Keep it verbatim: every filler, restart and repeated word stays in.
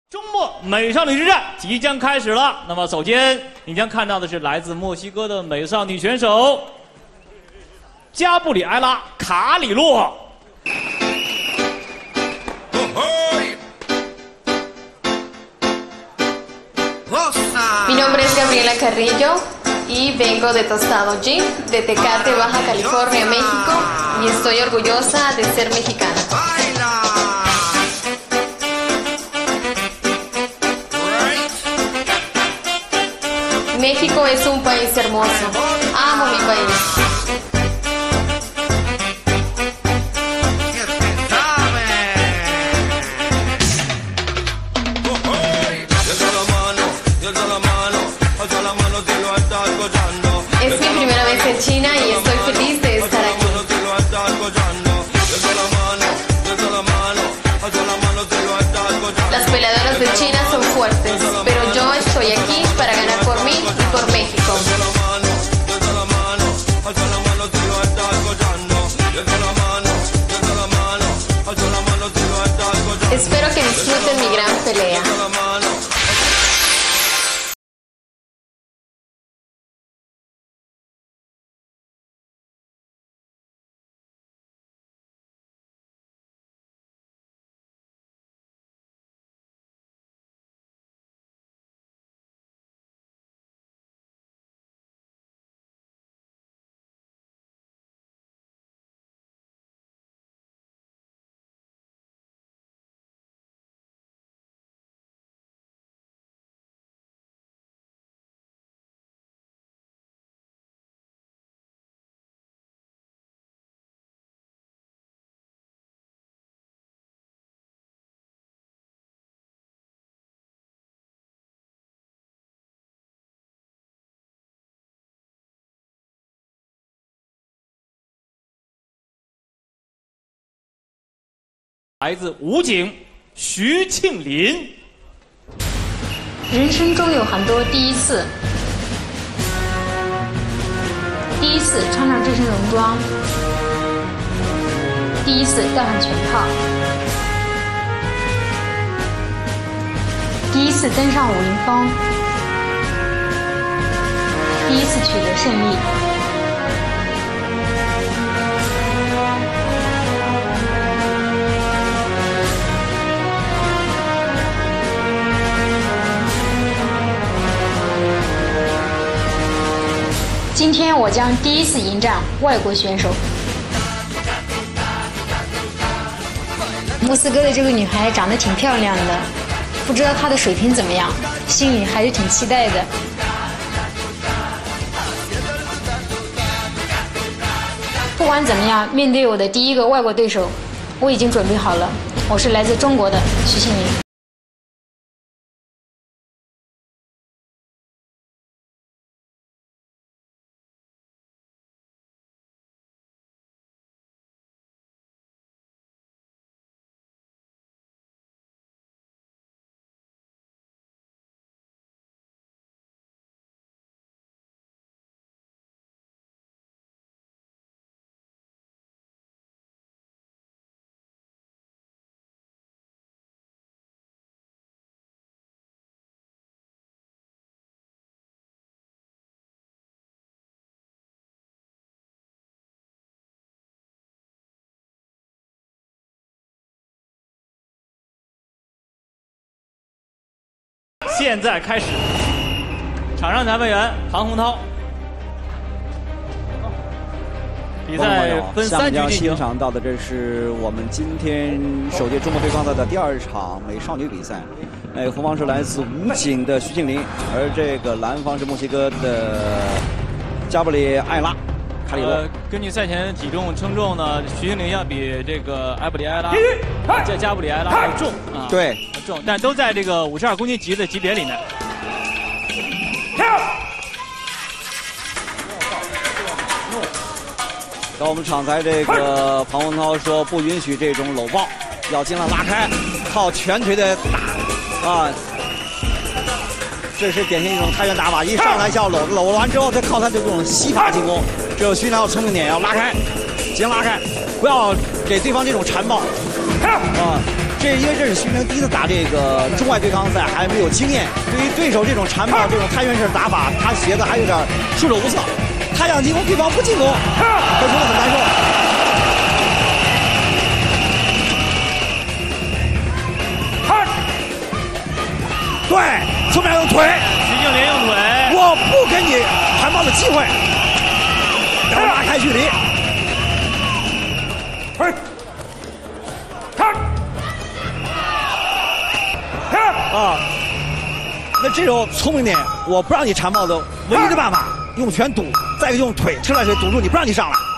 周末美少女之战即将开始了。那么，首先你将看到的是来自墨西哥的美少女选手加布里埃拉·卡里洛。 Mi nombre es Gabriela Carrillo y vengo de Tostado G, de Tecate, Baja California, México, y estoy orgullosa de ser mexicana. México es un país hermoso. Amo mi país. Es mi primera vez en China y estoy feliz de estar aquí. Las peleadoras de China son fuertes, pero yo estoy aquí para ganar por mí y por México. Espero que disfruten mi gran pelea. -来自武警徐庆林。 人生中有很多第一次，第一次穿上这身戎装，第一次戴上拳套，第一次登上武林风，第一次取得胜利。 今天我将第一次迎战外国选手。莫斯科的这个女孩长得挺漂亮的，不知道她的水平怎么样，心里还是挺期待的。不管怎么样，面对我的第一个外国对手，我已经准备好了。我是来自中国的徐庆林。 现在开始，场上裁判员庞洪涛。比赛分三局进行。 欣赏到的这是我们今天首届中国对抗赛的第二场美少女比赛。哎，红方是来自武警的徐庆林，而这个蓝方是墨西哥的加布里埃拉。 呃，根据赛前体重称重呢，徐庆林要比这个埃布里埃拉、加加布里埃拉要重啊， 对， 重，但都在这个五十二公斤级的级别里面。 到我们场裁这个庞洪涛说不允许这种搂抱，要尽量拉开，靠拳腿的打啊。 这是典型一种太原打法，一上来就要搂，搂完之后再靠他这种膝法进攻。只有徐亮要聪明点，要拉开，尽量拉开，不要给对方这种缠抱。 啊，这因为这是徐明第一次打这个中外对抗赛，还没有经验。对于对手这种缠抱、这种太原式打法，他学的还有点束手无策。他想进攻，对方不进攻，会觉得很难受。对，后面用腿， 徐静林用腿， 我不给你缠抱的机会，要拉开距离。 嘿，看， 啊，那这种聪明点，我不让你缠抱的唯一的办法，用拳堵，再用腿吃来水堵住你，不让你上来。